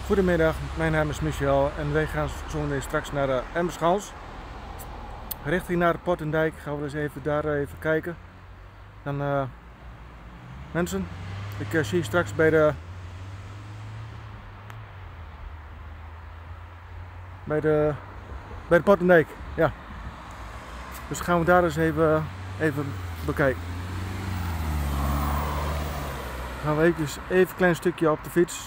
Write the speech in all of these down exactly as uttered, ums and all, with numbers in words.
Goedemiddag, mijn naam is Michel en wij gaan zo straks naar de Emmerschans. Richting naar Potendijk gaan we eens even daar even kijken. Dan uh, mensen, ik uh, zie je straks bij de bij de bij de Potendijk. Ja. Dus gaan we daar eens even even bekijken. Dan gaan we eventjes even een klein stukje op de fiets.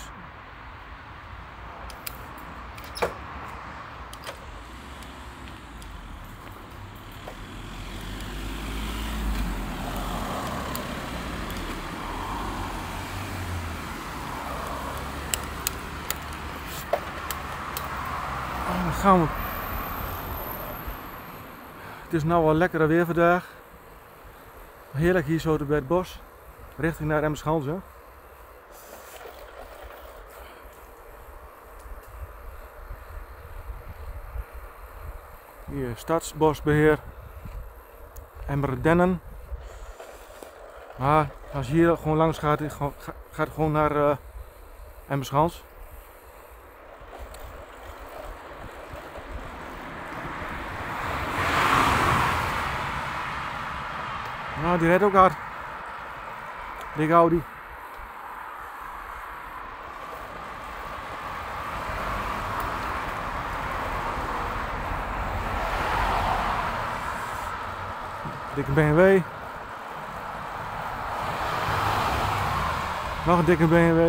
Dan gaan we. Het is nou wel lekkere weer vandaag. Heerlijk hier zo bij het bos. Richting naar Emmerschans. Hè? Hier Stadsbosbeheer. Emmerdennen. Maar als je hier gewoon langs gaat, gaat het gewoon naar uh, Emmerschans. Nou, die redt ook hard. Dikke Audi. Dikke B M W. Nog een dikke B M W.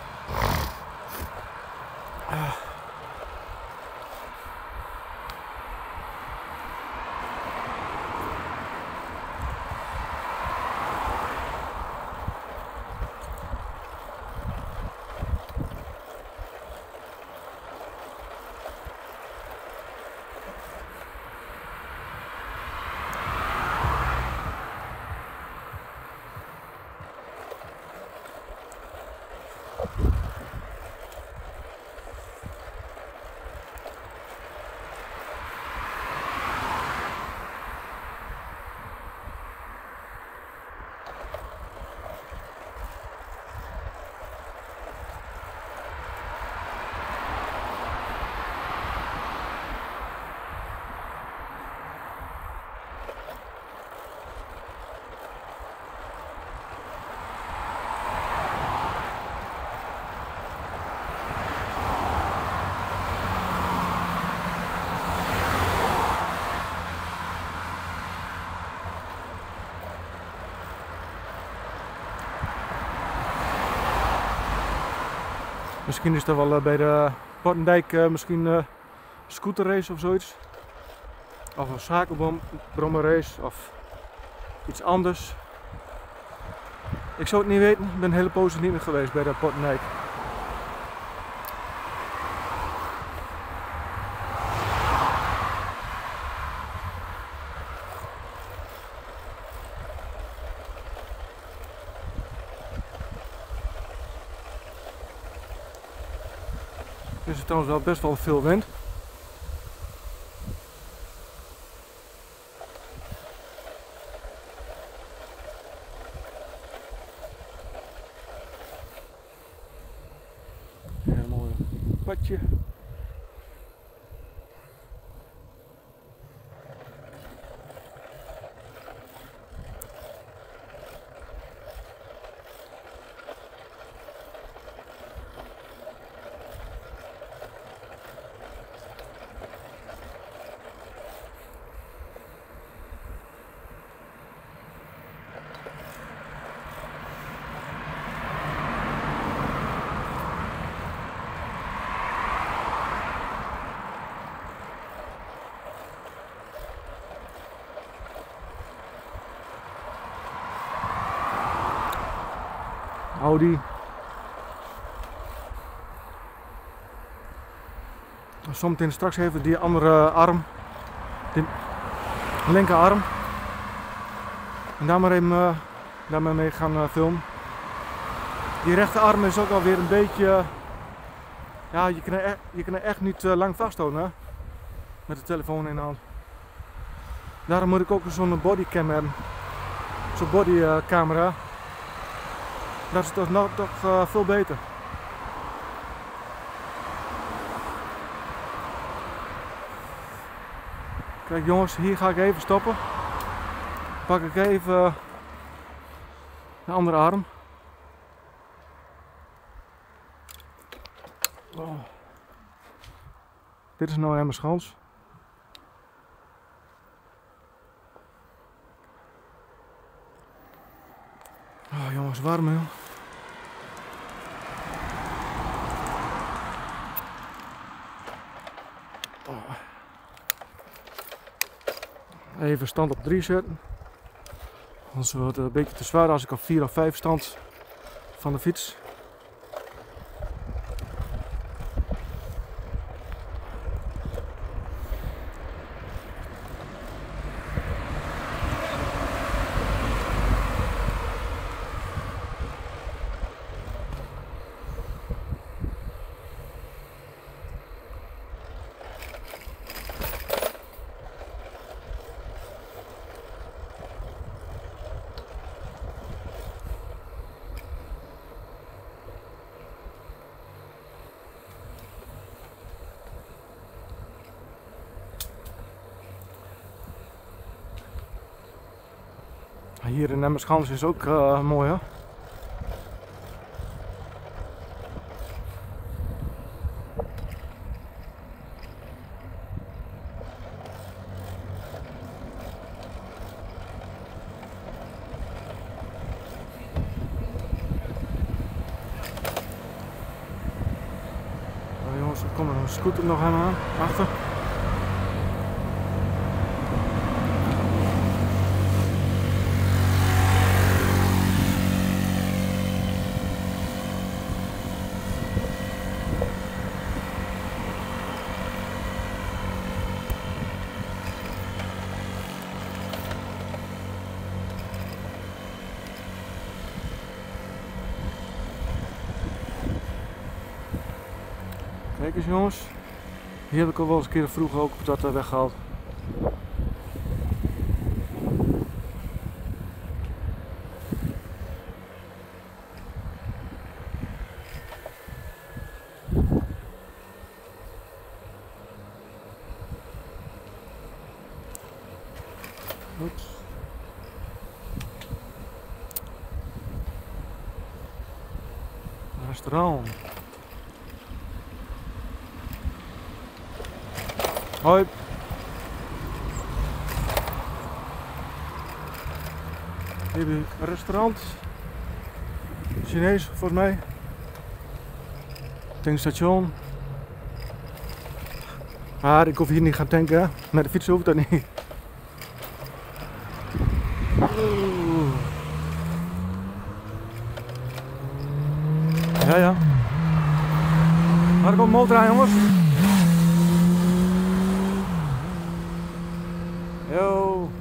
Misschien is er wel uh, bij de Potendijk uh, misschien uh, een scooterrace of zoiets. Of een zakenbrommerrace of iets anders. Ik zou het niet weten, ik ben een hele poos niet meer geweest bij de Potendijk. Er is trouwens wel best wel veel wind. Ja, een mooi padje. Audi. Zometeen straks even die andere arm, de linkerarm. En daar maar even uh, daar maar mee gaan uh, filmen. Die rechterarm is ook alweer een beetje, ja, je kan er echt, je kan er echt niet uh, lang vasthouden, hè? Met de telefoon in de hand. Daarom moet ik ook zo'n bodycam hebben, zo'n bodycamera. Uh, Dat is toch, nog, toch uh, veel beter. Kijk jongens, hier ga ik even stoppen. Pak ik even de andere arm. Oh. Dit is nou Emmerschans. Oh jongens, warm hè. Oh. Even stand op drie zetten. Anders wordt het een beetje te zwaar als ik op vier of vijf stand van de fiets. Hier in Emmerschans is ook uh, mooi hè. Oh, jongens, er komt een scooter nog aan achter. Kijk eens jongens, hier heb ik al wel eens een keer vroeger ook dat uh, weggehaald. Oeps. Restaurant. Hoi. Hier heb ik een restaurant. Chinees volgens mij. Tankstation. Maar ik hoef hier niet gaan tanken. Met de fiets hoeft dat niet. Oeh. Ja ja. Maar er komt een motor aan jongens. Yo.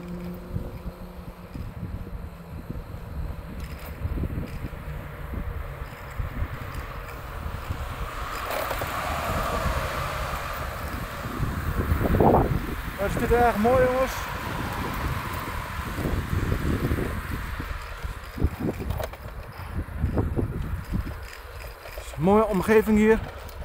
Het is dit erg mooi jongens. Het is een mooie omgeving hier.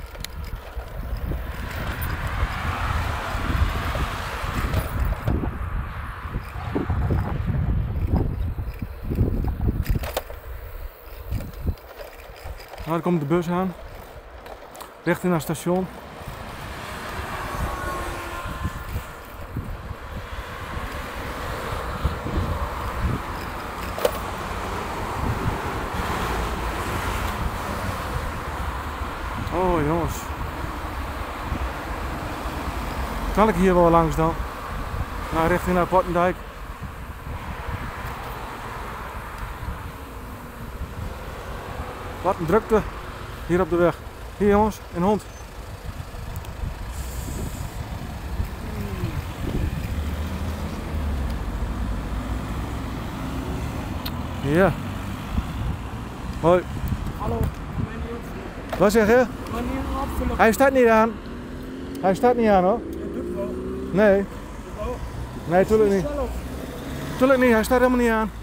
Daar komt de bus aan, richting naar het station. Oh jongens, kan ik hier wel langs dan? Nou, richting naar Portendijk. Wat een drukte hier op de weg. Hier jongens, een hond. Ja. Hoi. Hallo. Wat zeg je? Hij staat niet aan. Hij staat niet aan hoor. Nee. Nee, tuurlijk niet. Tuurlijk niet, hij staat helemaal niet aan.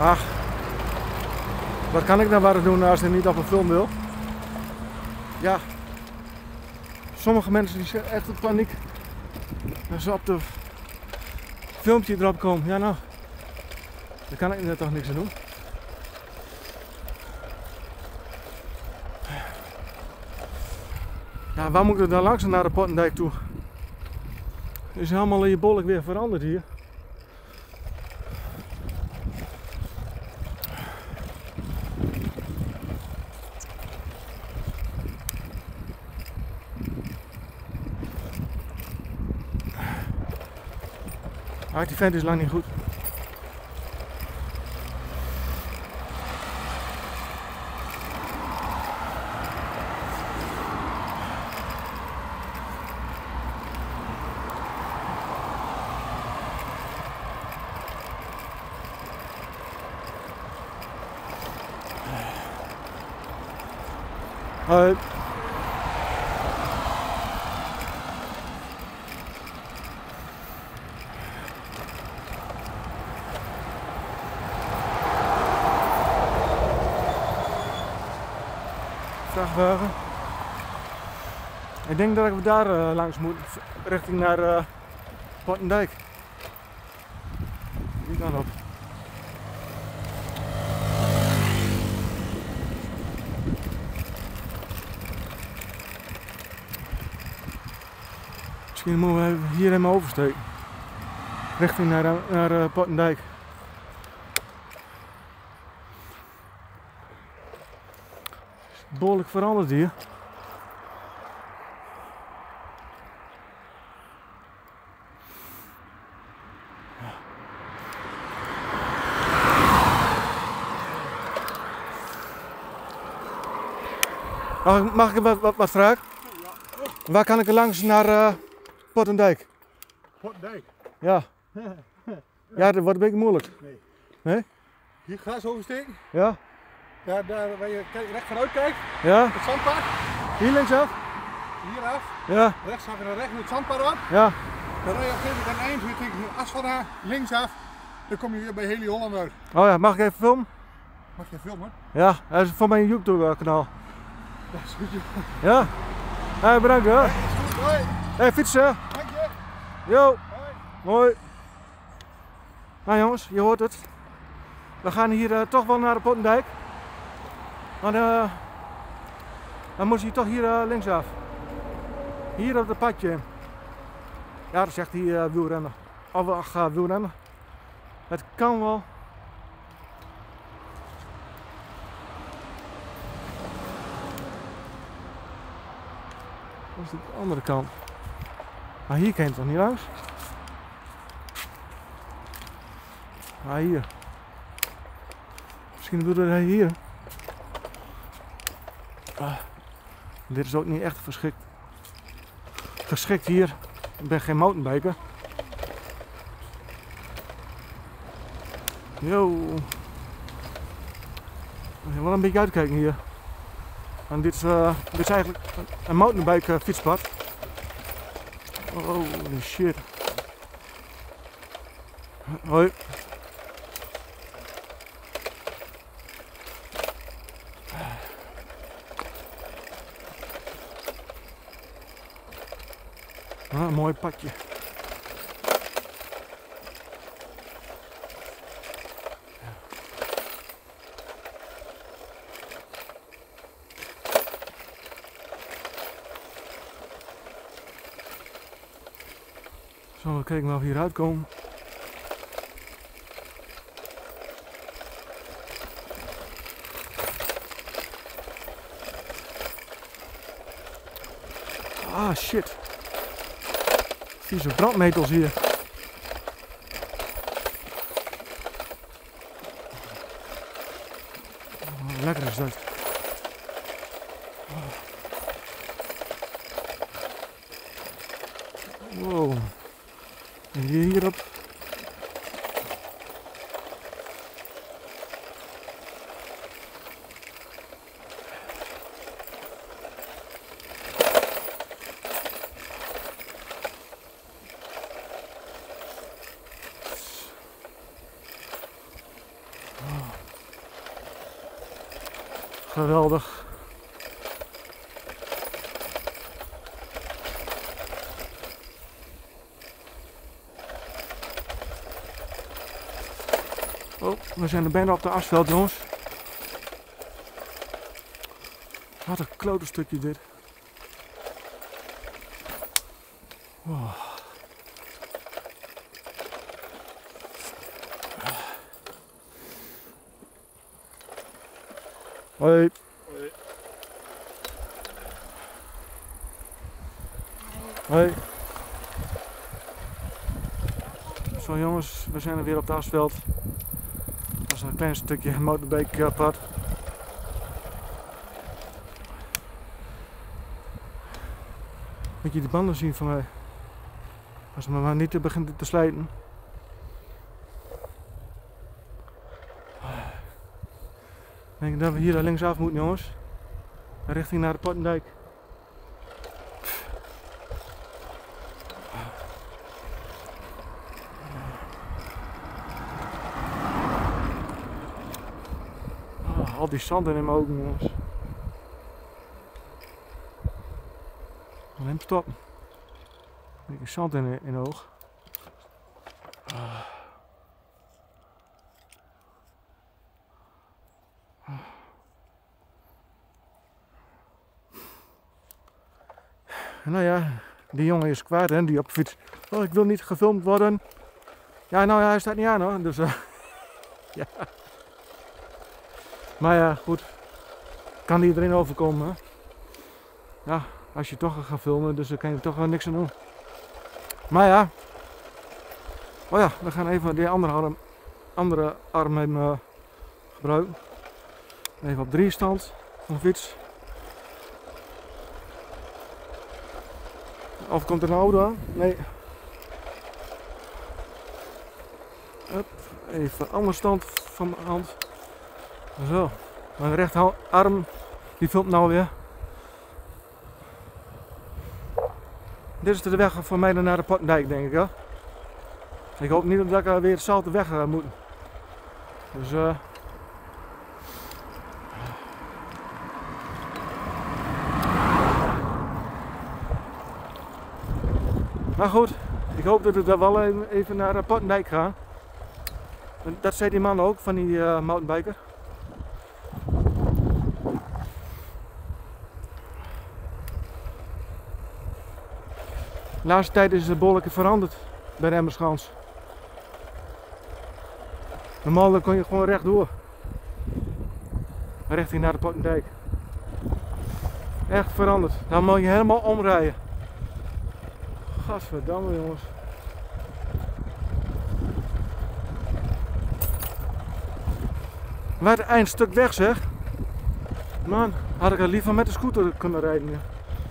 Ach, wat kan ik nou waar doen als hij niet op een film wil? Ja, sommige mensen die zijn echt in paniek als ze op de filmpje erop komen. Ja nou, daar kan ik er toch niks aan doen. Ja, waar moet ik dan langs naar de Pottendijk toe? Het is helemaal in je bolk weer veranderd hier. Ah, die vent is lang niet goed. Hoi. Vrachtwagen. Ik denk dat ik daar uh, langs moet, richting naar uh, Pottendijk. Die kant op. Misschien moeten we hier helemaal oversteken. Richting naar, naar uh, Pottendijk. Behoorlijk veranderd hier. Mag ik, mag ik wat, wat, wat vragen? Waar kan ik er langs naar uh, Pottendijk? Pottendijk? Ja. Ja, dat wordt een beetje moeilijk. Nee. Nee? Hier gras oversteken? Ja. Daar, daar waar je recht vooruit kijkt, Ja. het zandpad. Hier linksaf? Hieraf. Ja. Rechts ga je naar rechts met het zandpad op. Ja. Dan rij je op een gegeven moment aan het eind weer tegen de asfalt aan, linksaf. Dan kom je weer bij Heli Holland uit. Oh ja, mag ik even filmen? Mag je filmen? Ja, dat is voor mijn YouTube kanaal. Dat is goed. Ja. Hey, bedankt hoor. Hey, is goed. Hoi. Hey, fietsen. Dank je. Yo. Hoi. Mooi. Nou jongens, je hoort het. We gaan hier uh, toch wel naar de Pottendijk. Maar uh, dan moest hij toch hier uh, linksaf. Hier op het padje. Ja, dat zegt hij uh, wielrenner. Of ach, uh, wielrenner. Het kan wel. Dat is de andere kant. Maar hier kan je toch niet langs? Ah, hier. Misschien bedoelde hij hier. Ah, dit is ook niet echt geschikt. Geschikt hier. Ik ben geen mountainbiker. Yo. Ik moet wel een beetje uitkijken hier. En dit is, uh, dit is eigenlijk een mountainbike uh, fietspad. Holy shit. Hoi. Ah, een mooi padje. Zo, we kijken of we hieruit komen. Ah shit. Vieze brandnetels hier. Oh, lekker is dat. Wow. En hier hierop. Geweldig. Oh, we zijn er bijna op de asfalt, jongens. Wat een klote stukje dit. Oh. Hoi. Hoi. Hoi. Zo jongens, we zijn er weer op het asfalt. Dat is een klein stukje motorbikepad. Moet je die banden zien van mij? Als het maar niet te begint te slijten. Ik denk dat we hier linksaf moeten, jongens. Richting naar de Pottendijk. Oh, al die zand in mijn ogen, jongens. Neem stop. Een beetje zand in, in de oog. Ah. Nou ja, die jongen is kwaad, hè, die op de fiets. Oh, ik wil niet gefilmd worden. Ja, nou ja, hij staat niet aan hoor. Dus, uh, ja. Maar ja, goed. Kan iedereen overkomen, hè? Ja, als je toch gaat filmen, dus dan kan je er toch wel niks aan doen. Maar ja. Oh ja, we gaan even die andere arm, andere arm even, uh, gebruiken. Even op drie stand van de fiets. Of komt er een auto aan? Nee. Hup, even andere stand van mijn hand. Zo. Mijn rechterarm die filmt nou weer. Dit is de weg voor mij naar de Pottendijk, denk ik. Hè? Ik hoop niet dat ik weer dezelfde weg uh, moet. Dus uh... maar goed, ik hoop dat ik daar wel even naar de Pottendijk ga. Dat zei die man ook, van die uh, mountainbiker. De laatste tijd is het behoorlijk veranderd bij de Emmerschans. Normaal kon je gewoon rechtdoor. Richting naar de Pottendijk. Echt veranderd. Dan moet je helemaal omrijden. Gadverdamme jongens. Waar het eindstuk weg zeg. Man, had ik er liever met de scooter kunnen rijden. Ja.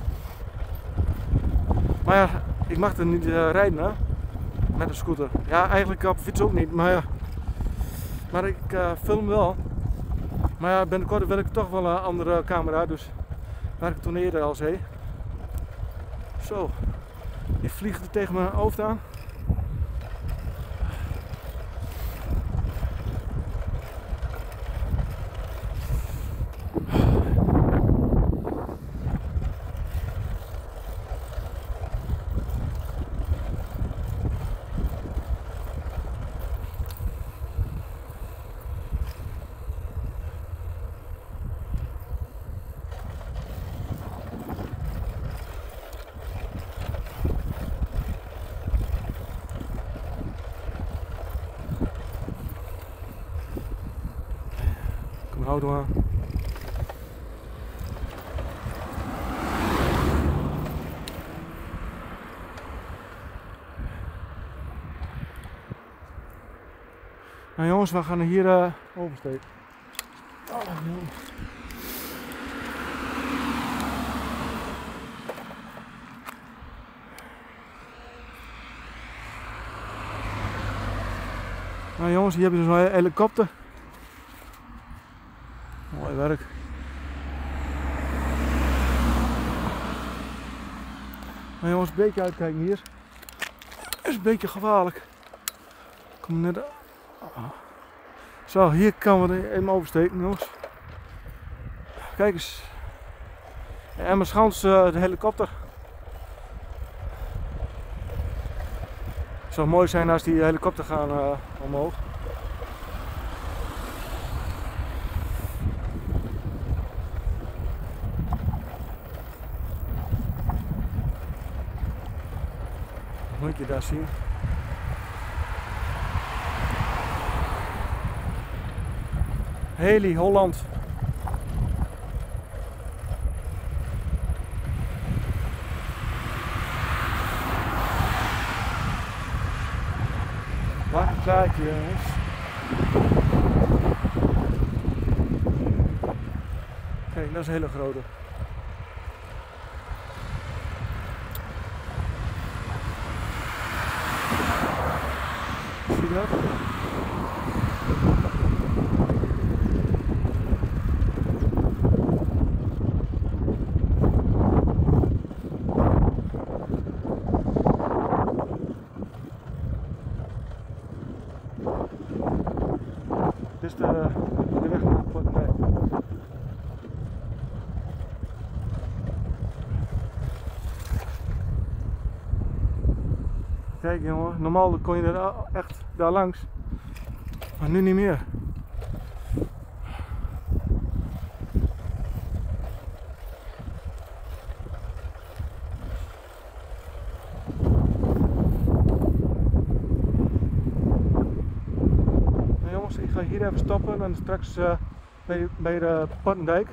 Maar ja, ik mag er niet uh, rijden hè. Met de scooter. Ja, eigenlijk op fiets ook niet, maar ja. Maar ik uh, film wel. Maar ja, binnenkort wil ik toch wel een andere camera, dus waar ik het toen eerder al zei. Zo. Die vliegt er tegen mijn hoofd aan. Kom auto aan. Nou jongens, we gaan hier uh, oversteken. Oh, jongens. Nou jongens, hier hebben we zo'n helikopter. Mooi werk. Nou jongens, een beetje uitkijken hier. Het is een beetje gevaarlijk. Kom net. Zo, hier kan we er even oversteken jongens. Kijk eens. Emmerschans, uh, de helikopter. Het zou mooi zijn als die helikopter gaan uh, omhoog. Moet je daar zien. Heli Holland. Wacht een plaatje, jongens. Kijk, dat is een hele grote. Zie je dat? Dit is de, de weg naar Potendijk. Kijk jongen, normaal kon je er echt daar langs, maar nu niet meer. Nou jongens, ik ga hier even stoppen en straks uh, bij, bij de Potendijk.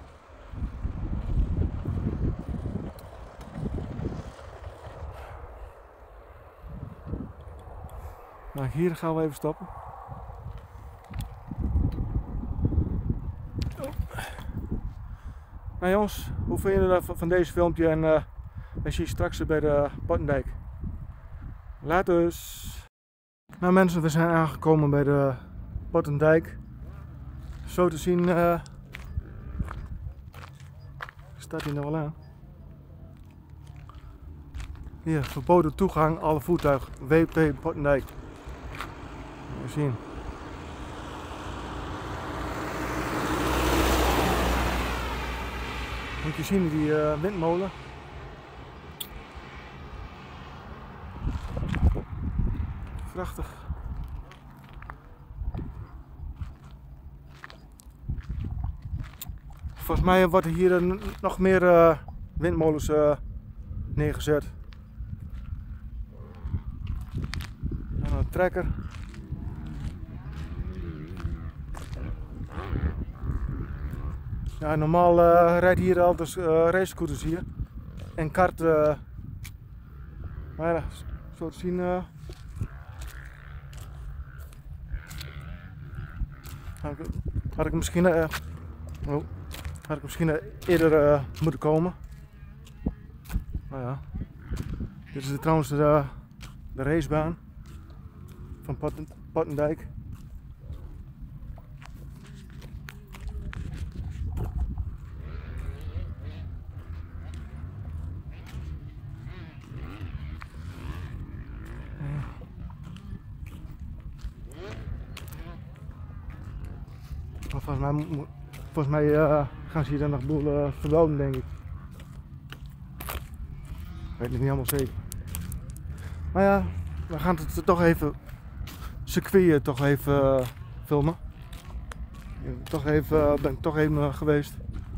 Nou, hier gaan we even stoppen. Nou jongens, hoe vind je het van deze filmpje en uh, we zien je straks bij de Potendijk. Later dus. Nou mensen, we zijn aangekomen bij de Potendijk. Zo te zien uh, staat hij nog wel aan. Hier, verboden toegang, alle voertuigen, W P Potendijk. Even zien. Moet je zien die uh, windmolen. Prachtig. Volgens mij wordt er hier uh, nog meer uh, windmolens uh, neergezet. En een trekker. Ja, normaal uh, rijdt hier altijd uh, racescooters hier en kart. Uh, maar ja, zo te zien. Uh, had, ik, had ik misschien, uh, oh, had ik misschien uh, eerder uh, moeten komen. Nou ja, dit is de, trouwens de, de racebaan van Potten, Potendijk. Volgens mij, volgens mij uh, gaan ze hier dan nog een boel uh, verbouwen, denk ik. Ik weet het niet helemaal zeker. Maar ja, we gaan het toch even circuit toch even uh, filmen. Ik toch even, uh, ben ik toch even uh, geweest.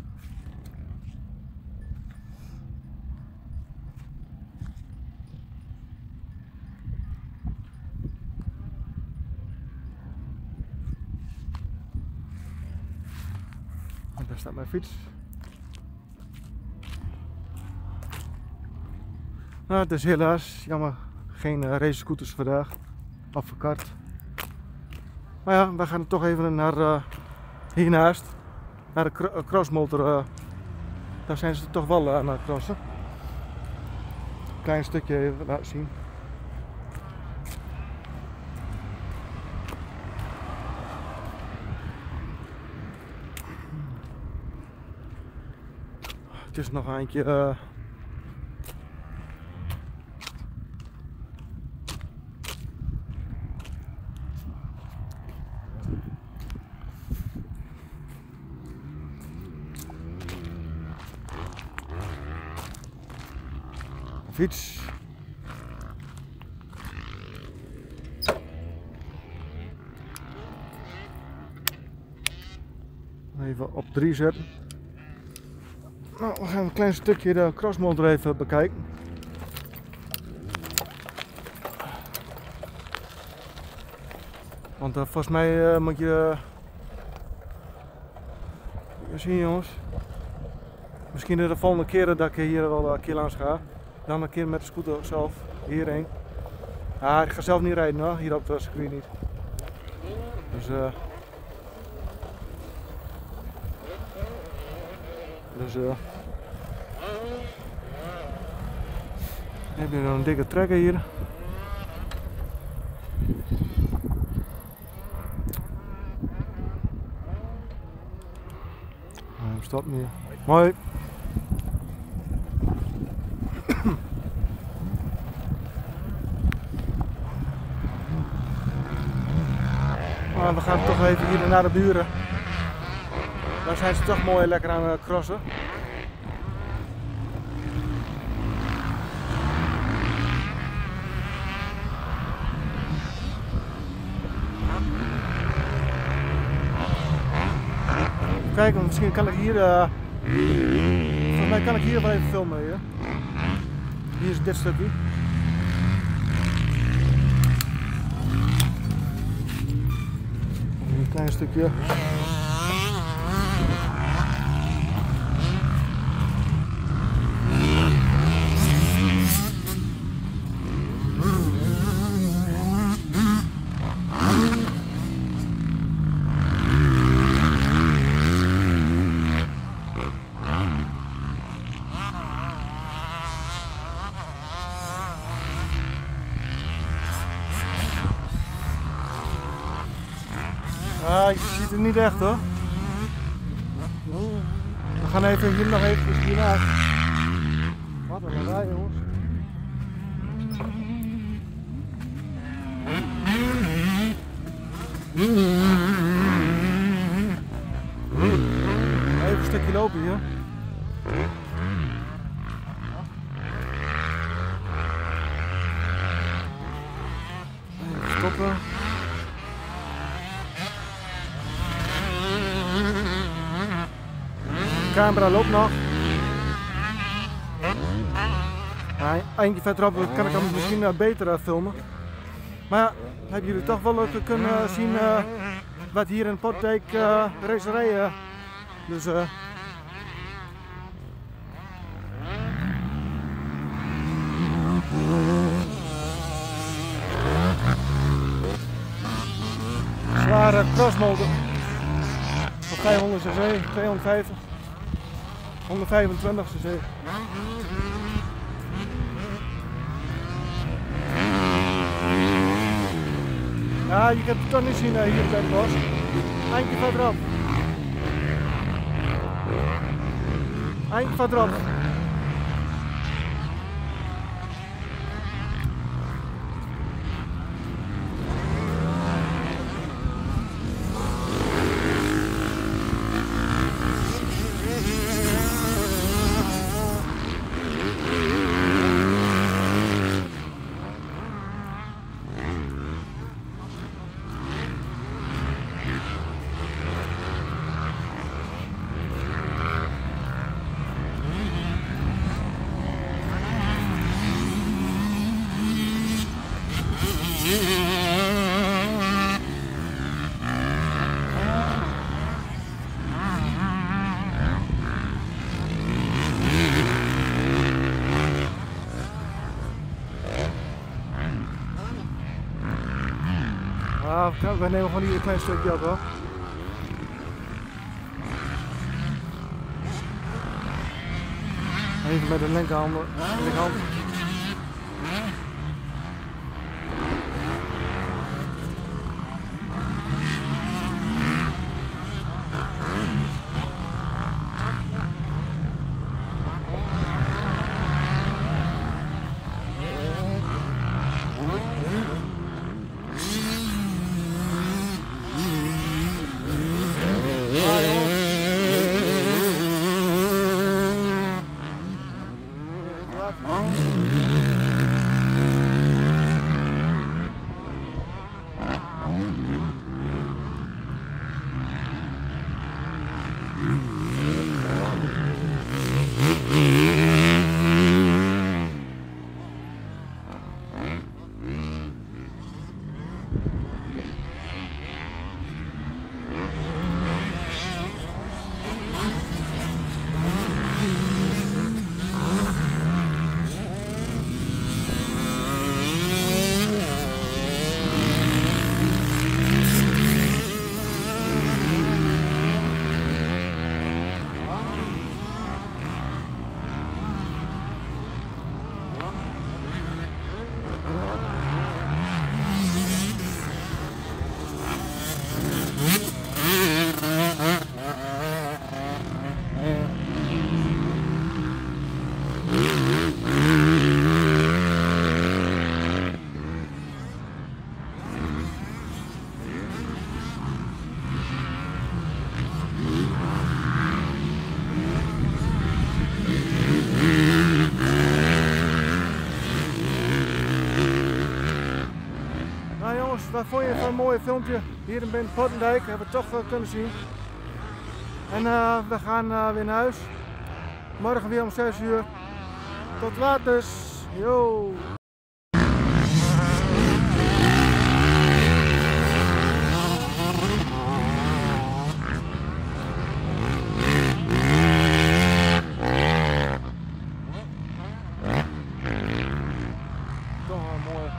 Daar staat mijn fiets. Nou, het is helaas jammer geen uh, racescooters vandaag, of verkart. Maar ja, we gaan toch even naar uh, hiernaast, naar de cro crossmotor. Uh, daar zijn ze toch wel uh, aan het crossen. Een klein stukje even laten zien. Het is nog een eindje. Uh, Fiets. Even op drie zetten. Nou, we gaan een klein stukje de crossmotor even bekijken. Want uh, volgens mij uh, moet je uh, zien jongens. Misschien de volgende keer dat ik hier wel een keer langs ga. Dan een keer met de scooter zelf hierheen. Ah, ik ga zelf niet rijden hoor, hier op het circuit niet. Dus uh, Dus uh, heb je een dikke trekker hier. Hij stopt meer. Mooi. Maar we gaan toch even hier naar de buren. Daar zijn ze toch mooi lekker aan het crossen. Kijk, misschien kan ik hier, uh, volgens mij kan ik hier wel even filmen hier. Hier is dit stukje. Een klein stukje. Ah, je ziet het niet echt hoor. We gaan even hier nog even hiernaast. Wat een lawaai jongens. Even een stukje lopen hier. Even stoppen. De camera loopt nog. Ja, eindje verderop kan ik hem misschien beter filmen. Maar ja, hebben jullie toch wel kunnen zien uh, wat hier in Potdijk uh, racerijen. Dus uh, zware crossmotor op vijfhonderd cc, tweehonderdvijftig. honderdvijfentwintig cc. Ja, je kunt het toch niet zien uh, hier bij het bos. Eindje verderop. Eindje verderop. Ah, we nemen gewoon hier een klein stukje op hoor. Even met de linkerhand. linkerhand. Oh. Wat vond je van een mooi filmpje hier in Binnenpottendijk? Hebben we toch uh, kunnen zien. En uh, we gaan uh, weer naar huis. Morgen weer om zes uur. Tot later. Yo. Toch een mooi.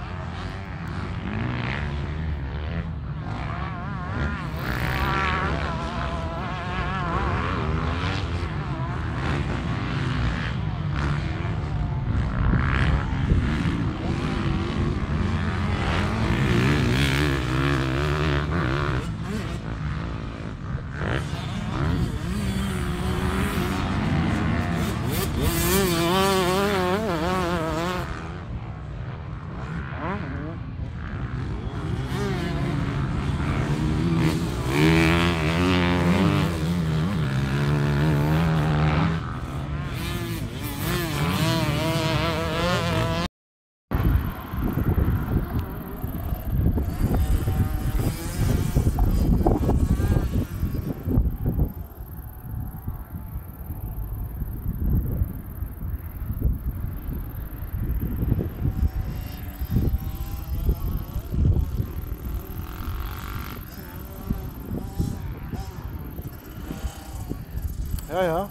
Ja, ja.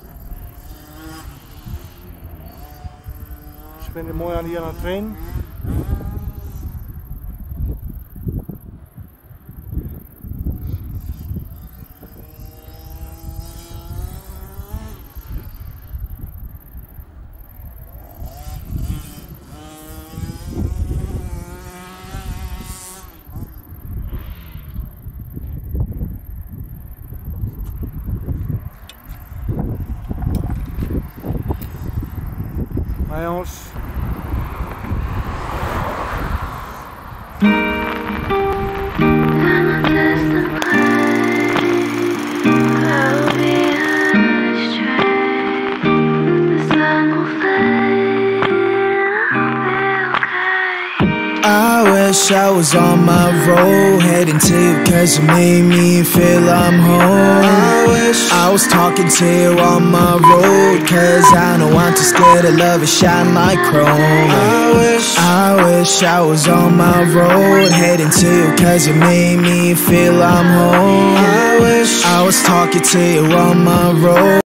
Dus ik ben hier mooi aan hier aan het trainen. Maar jongens, I wish I was on my road, heading to you cause you made me feel I'm home. I wish I was talking to you on my road, cause I know I'm too scared to love and shine like chrome. I wish I wish I was on my road, heading to you cause you made me feel I'm home. I wish I was talking to you on my road.